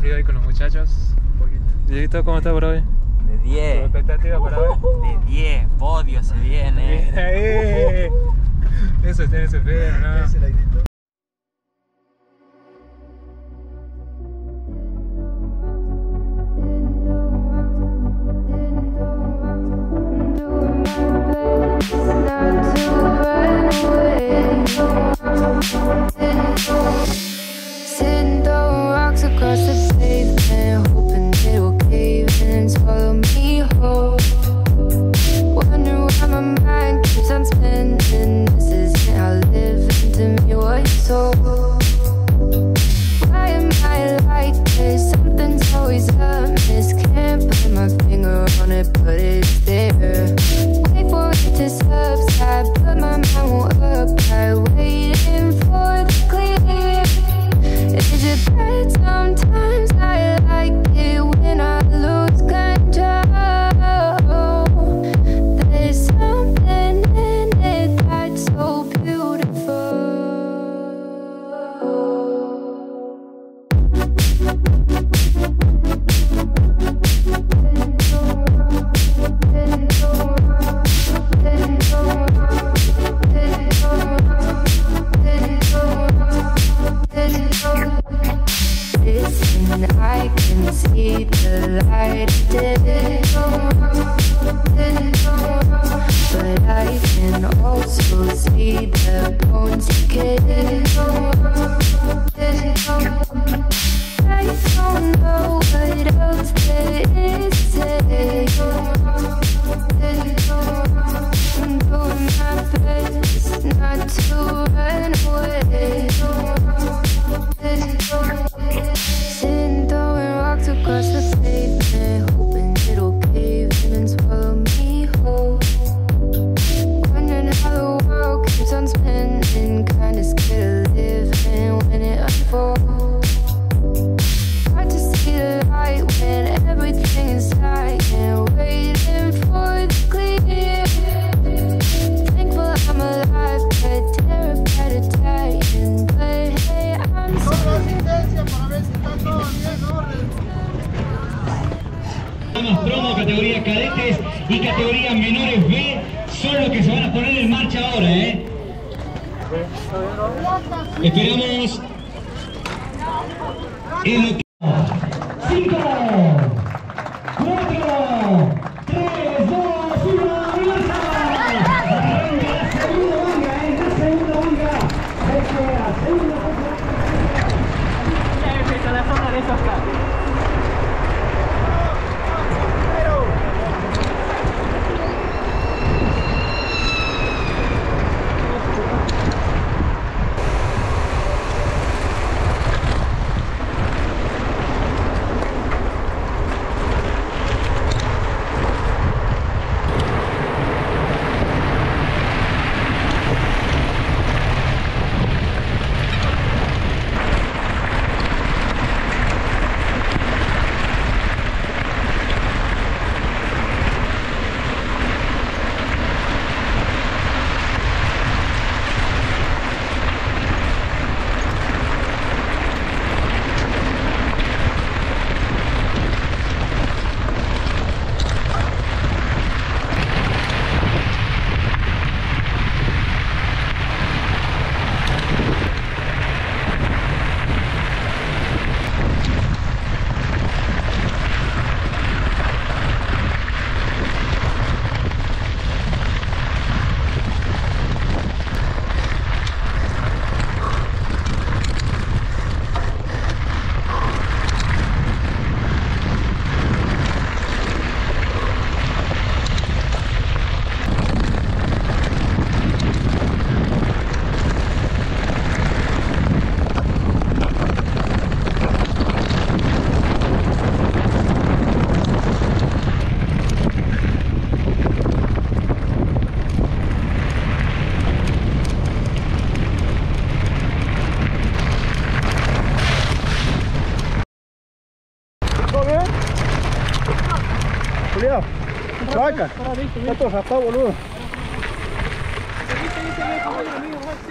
frío ahí con los muchachos. Un poquito. Dieguito, ¿cómo está por hoy? De 10. ¿Tu expectativa para hoy? De 10. Podio se viene. Bien ahí. Eso tiene ese feo, ¿no? Ese airito. Sitting throwing rocks across the pavement, hoping it will cave in and swallow me whole. Wondering why my mind keeps on spinning. This isn't how living to me was told. Why am I like this? Something's always amiss. Can't put my finger on it, but it's there. Wait for it to subside, but my mind won't apply. Waiting for the clear. Is it bad sometimes? I like it when I lose control. There's something in it that's so beautiful. Listen, I can see the light of day, but I can also see the bones decay. I don't know what else there is to say. I'm doing my best not to run away. Sitting throwing rocks across the pavement, hoping it'll cave in and swallow me whole. Wondering how the world keeps on spinning, kinda scared of living when it unfolds. Hard to see the light when everything is silent, waiting for the clear. Thankful I'm alive, but terrified of dying. But hey, I'm still Promo, categoría cadetes y categoría menores B son los que se van a poner en marcha ahora, Esperamos en lo que... 5, 4, 3, 2, 1, ¡avanza! Arranca la segunda manga, la segunda manga. La segunda manga. Ya empieza la zona de esos cambios. Julián, vaca, está todo raspado, boludo.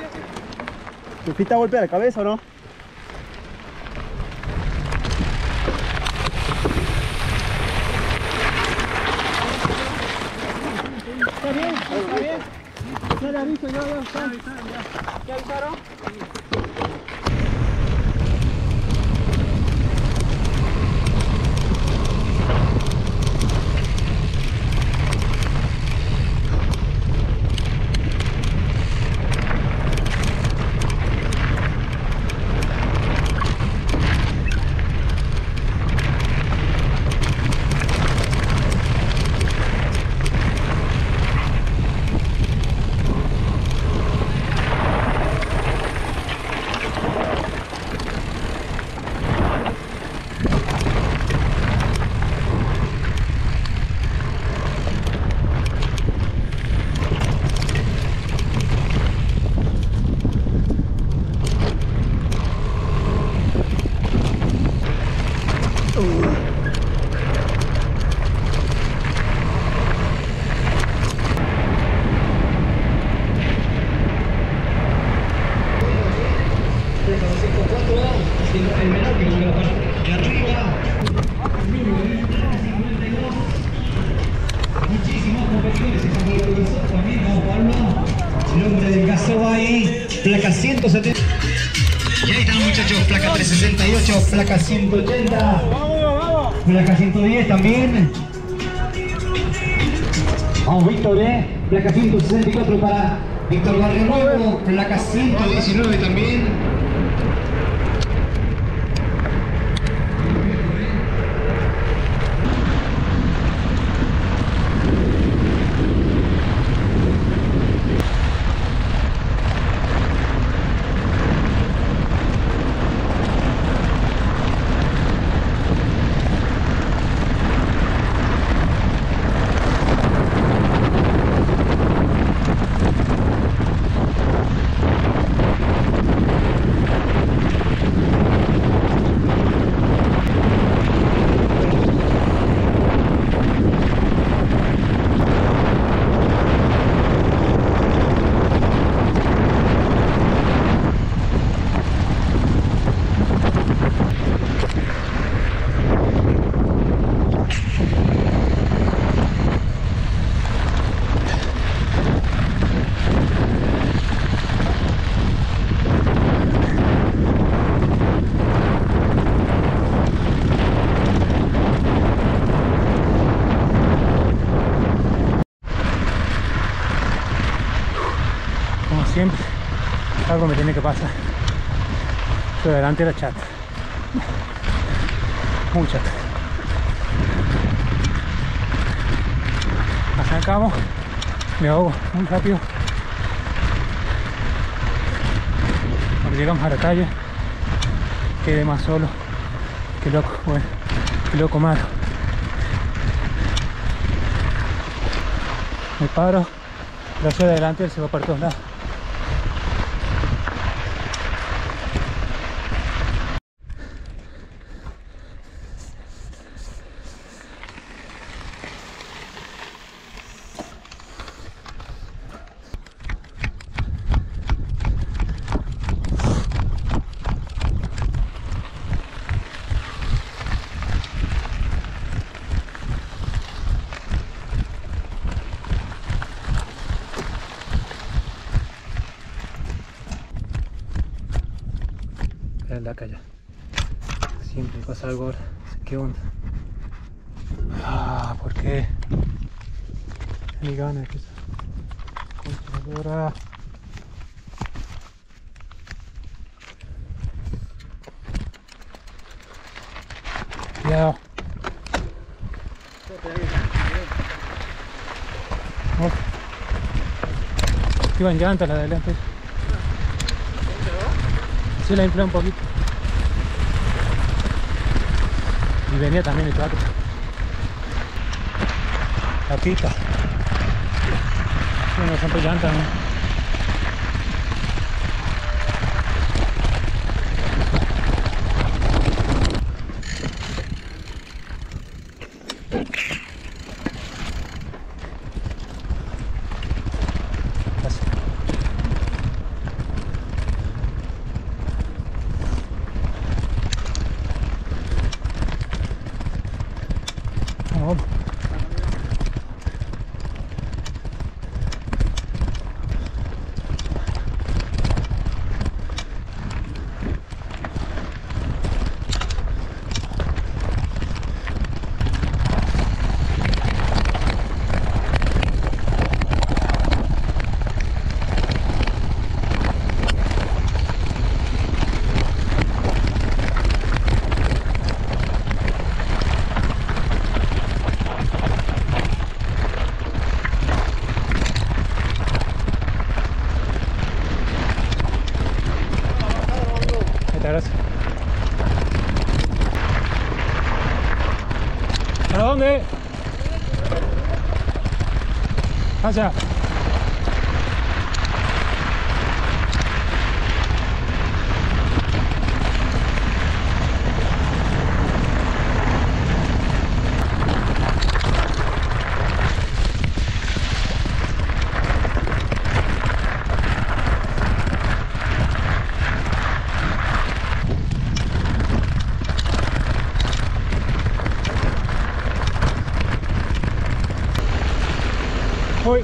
¿Te fuiste a golpear la cabeza o no? listo, ya están. ¿Ya avisaron? El menor que llega a la parte de arriba. Muchísimos competidores están con nosotros también, ¿no, Pablo? El hombre del Casoba ahí, placa 170. Y ahí están los muchachos, placa 368, placa 180, placa 110 también. Vamos, Víctor, placa 164 para Víctor Barrio Nuevo, placa 119 también. Siempre algo me tiene que pasar. Pero adelante era chata, muy chata. Arrancamos, me ahogo muy rápido. Cuando llegamos a la calle quedé más solo. Qué loco, bueno, qué loco malo. Me paro, lo hacia adelante, él se va para todos lados. En la calle siempre pasa algo ahora. ¿Qué onda? ¿Por qué? Ni ganas que controladora. Cuidado. Iba en llanta la de adelante. Sí, la inflé un poquito. Y venía también el trato. La pita. Bueno, siempre llanta, ¿no? dónde? Allá. Uy.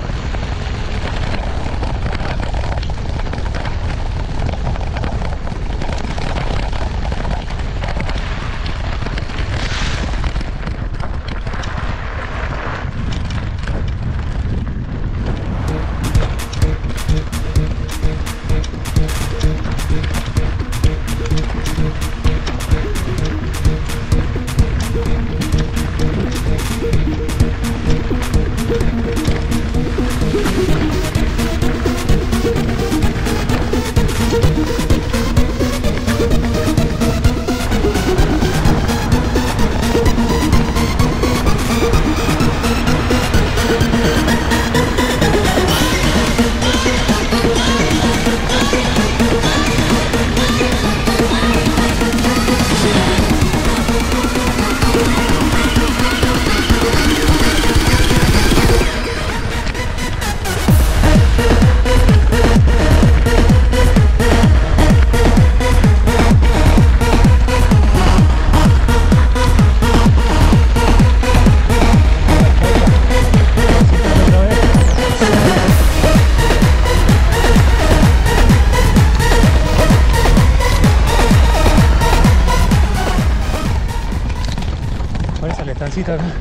Esa la estancita acá.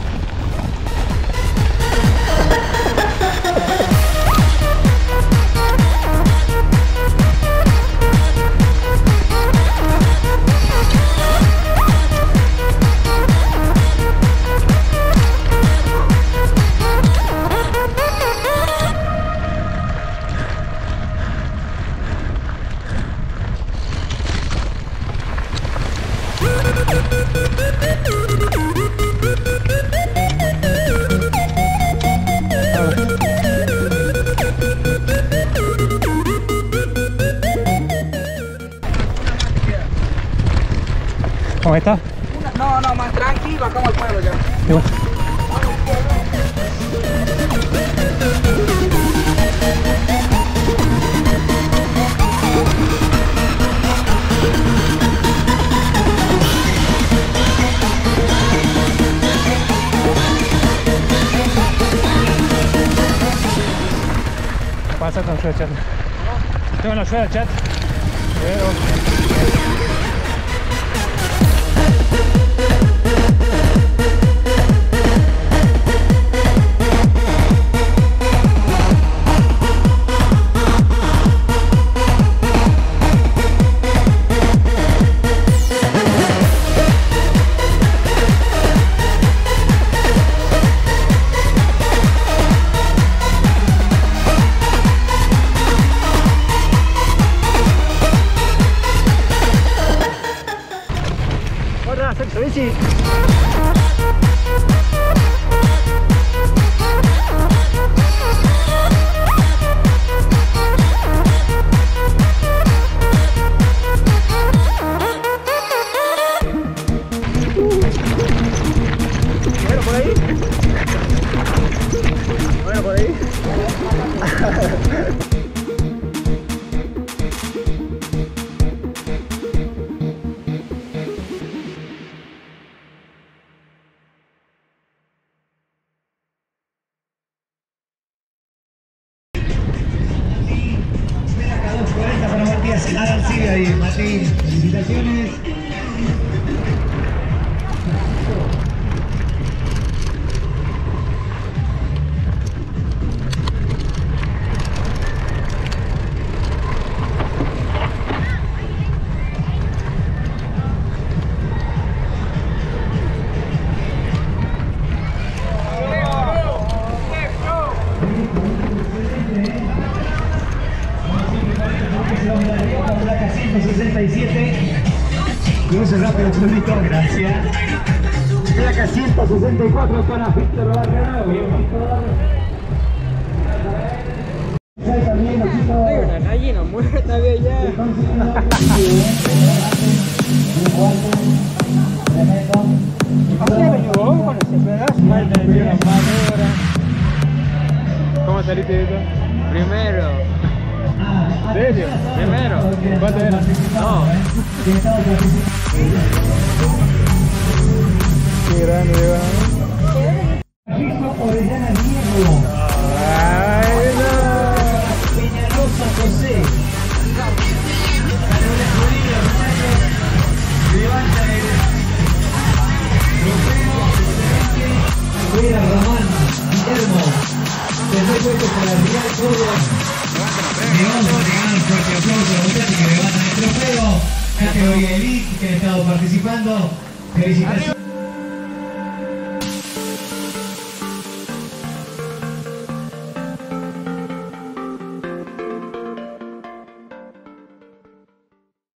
¿Cómo está? No, no, más tranqui, bajamos al pueblo ya. Y bueno. Pasa con ayuda de chat. Tengo la ayuda de chat. Hola, Sergio Bici. Bueno, por ahí. Bueno, por ahí. Para Matías sigue ahí, Mati, felicitaciones. Placa 167. Cruce rápido, Chulito, gracias. Placa 164 para Víctor Barrenao. También Una gallina muerta había ya. ¿Cómo saliste de eso? Primero. ¿En serio? Primero. ¿Cuánto era? No. Qué grande, ¿verdad? Francisco Orellana Diego. Ay, no. Peñalosa José. Carola Rodríguez Romario. Levanta el trofeo. Fuera Román Guillermo. Tercer puesto para Real Córdoba. Levanta un fuerte aplauso a los muchachos que levantan el trofeo. Categoría Elite que han estado participando. Felicitaciones.